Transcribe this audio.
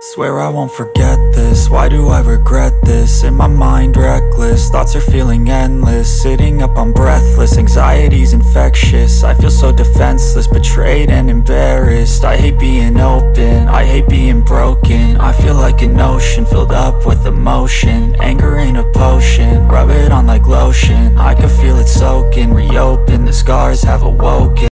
Swear I won't forget this, why do I regret this? In my mind reckless, thoughts are feeling endless. Sitting up, I'm breathless, anxiety's infectious. I feel so defenseless, betrayed and embarrassed. I hate being open, I hate being broken. I feel like an ocean filled up with emotion. Anger ain't a potion, rub it on like lotion. I can feel it soaking, reopen, the scars have awoken.